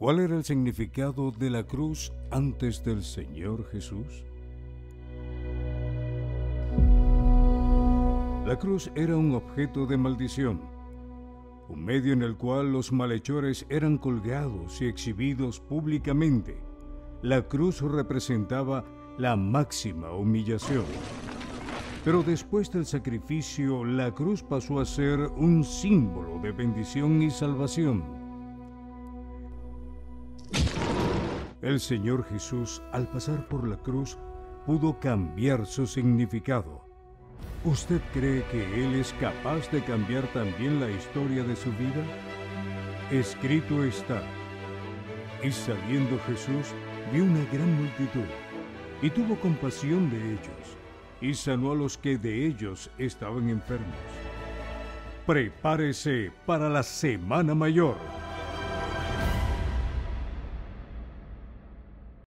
¿Cuál era el significado de la cruz antes del Señor Jesús? La cruz era un objeto de maldición, un medio en el cual los malhechores eran colgados y exhibidos públicamente. La cruz representaba la máxima humillación. Pero después del sacrificio, la cruz pasó a ser un símbolo de bendición y salvación. El Señor Jesús, al pasar por la cruz, pudo cambiar su significado. ¿Usted cree que Él es capaz de cambiar también la historia de su vida? Escrito está: y saliendo Jesús, vio una gran multitud, y tuvo compasión de ellos, y sanó a los que de ellos estaban enfermos. Prepárese para la Semana Mayor.